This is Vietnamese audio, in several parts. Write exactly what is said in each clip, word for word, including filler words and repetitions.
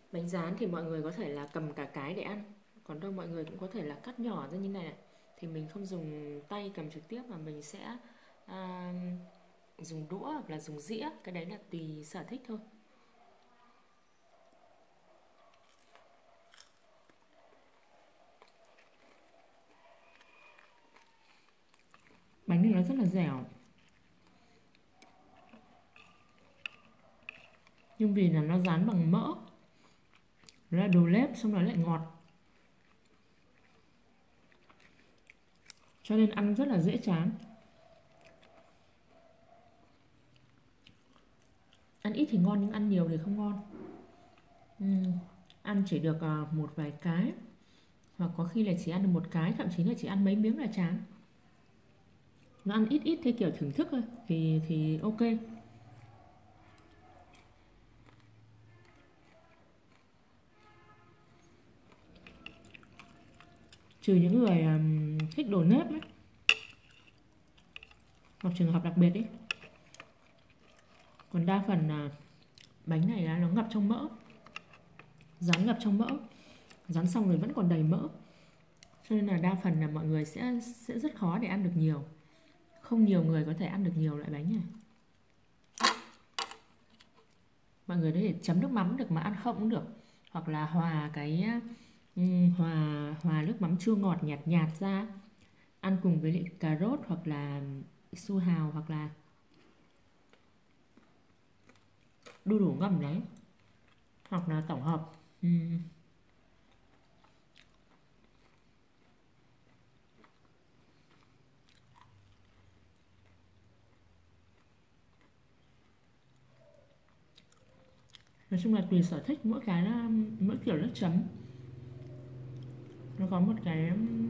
Bánh rán thì mọi người có thể là cầm cả cái để ăn, còn đâu mọi người cũng có thể là cắt nhỏ ra như này này. Thì mình không dùng tay cầm trực tiếp mà mình sẽ à, dùng đũa hoặc là dùng dĩa, cái đấy là tùy sở thích thôi. Bánh này nó rất là dẻo, nhưng vì là nó rán bằng mỡ, nó là đồ lép xong nó lại ngọt, cho nên ăn rất là dễ chán. Ăn ít thì ngon nhưng ăn nhiều thì không ngon. uhm, Ăn chỉ được uh, một vài cái, hoặc có khi là chỉ ăn được một cái, thậm chí là chỉ ăn mấy miếng là chán. Nó ăn ít ít theo kiểu thưởng thức thôi thì thì ok. Trừ những người um, thích đồ nếp ấy, hoặc trường hợp đặc biệt ấy. Còn đa phần là bánh này là nó ngập trong mỡ, rán ngập trong mỡ, rán xong rồi vẫn còn đầy mỡ, cho nên là đa phần là mọi người sẽ sẽ rất khó để ăn được nhiều. Không nhiều người có thể ăn được nhiều loại bánh này. Mọi người có thể chấm nước mắm được mà ăn không cũng được, hoặc là hòa cái um, hòa hòa nước mắm chua ngọt nhạt nhạt ra, ăn cùng với lại cà rốt hoặc là su hào hoặc là đu đủ ngầm đấy, hoặc là tổng hợp. uhm. Nói chung là tùy sở thích, mỗi cái là mỗi kiểu nước chấm nó có một cái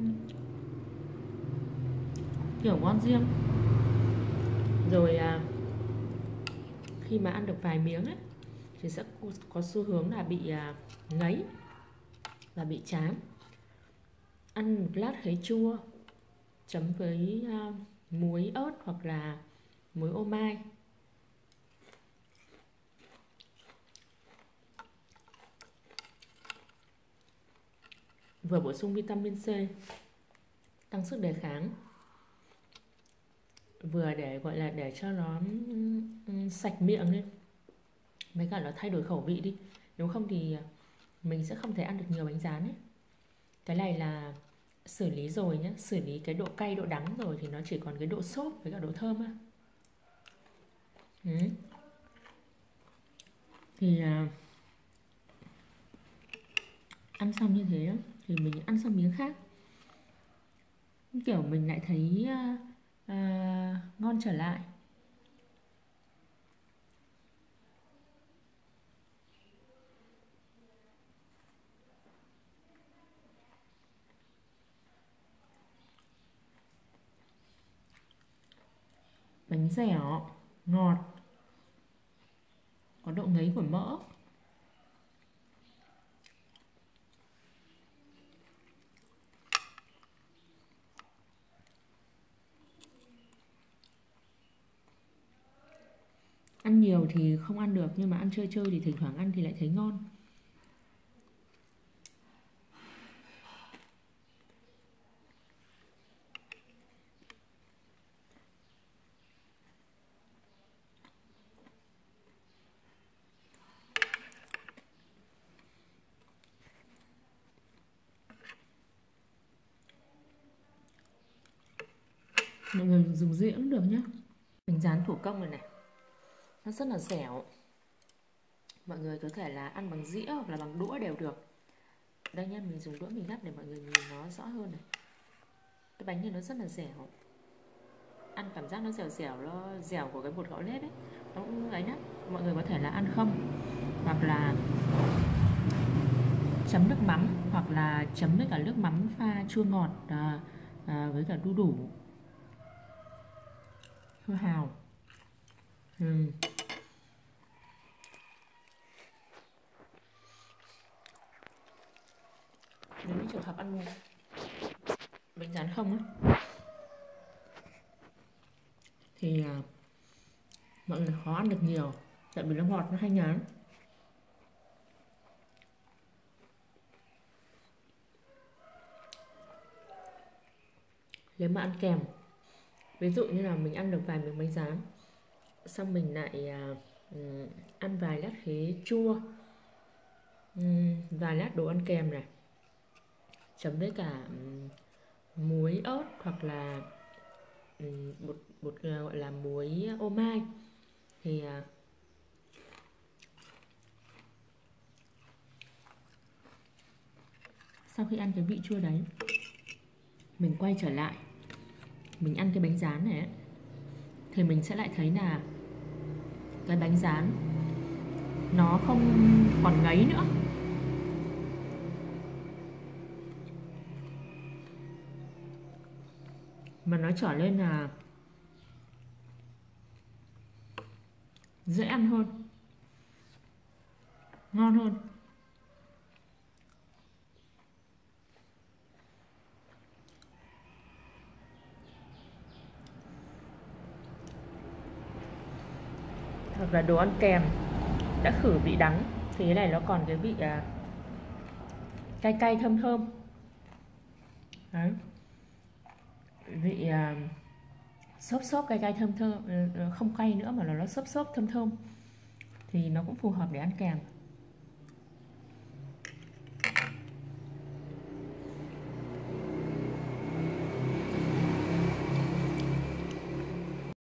kiểu ngon riêng. Rồi à, khi mà ăn được vài miếng ấy thì sẽ có xu hướng là bị à, ngấy và bị chán. Ăn một lát khế chua chấm với à, muối ớt hoặc là muối ô mai, vừa bổ sung vitamin C, tăng sức đề kháng, vừa để gọi là để cho nó um, sạch miệng lên, mấy cả nó thay đổi khẩu vị đi. Nếu không thì mình sẽ không thể ăn được nhiều bánh rán ấy. Cái này là xử lý rồi nhé, xử lý cái độ cay độ đắng rồi thì nó chỉ còn cái độ xốp với cả độ thơm á. Ừ. Thì à, ăn xong như thế thì mình ăn sang miếng khác, kiểu mình lại thấy à, à, ngon trở lại. Bánh dẻo, ngọt, có độ ngấy của mỡ. Ăn nhiều thì không ăn được, nhưng mà ăn chơi chơi thì thỉnh thoảng ăn thì lại thấy ngon. Mọi người dùng dĩa cũng được nhá. Bánh rán thủ công này này, nó rất là dẻo. Mọi người có thể là ăn bằng dĩa hoặc là bằng đũa đều được. Đây nhá, mình dùng đũa mình gắp để mọi người nhìn nó rõ hơn này. Cái bánh này nó rất là dẻo, ăn cảm giác nó dẻo dẻo, nó dẻo của cái bột gạo lết ấy, nó cũng ấy đó. Mọi người có thể là ăn không, hoặc là chấm nước mắm, hoặc là chấm với cả nước mắm pha chua ngọt à, à, với cả đu đủ, su hào. uhm. Nếu như trường hợp ăn bánh rán không ấy, thì à, mọi người khó ăn được nhiều, tại vì nó ngọt, nó hay ngán. Nếu mà ăn kèm, ví dụ như là mình ăn được vài miếng bánh rán, xong mình lại à, um, ăn vài lát khế chua, um, vài lát đồ ăn kèm này, chấm với cả um, muối ớt hoặc là um, bột bột uh, gọi là muối ô mai thì uh, sau khi ăn cái vị chua đấy, mình quay trở lại mình ăn cái bánh rán này ấy, thì mình sẽ lại thấy là cái bánh rán nó không còn ngấy nữa, mà nó trở lên là dễ ăn hơn, ngon hơn. Hoặc là đồ ăn kèm đã khử vị đắng thì cái này nó còn cái vị à, cay cay thơm thơm đấy, vị à, xốp xốp cay cay thơm thơm, không cay nữa mà là nó xốp xốp thơm thơm thì nó cũng phù hợp để ăn kèm.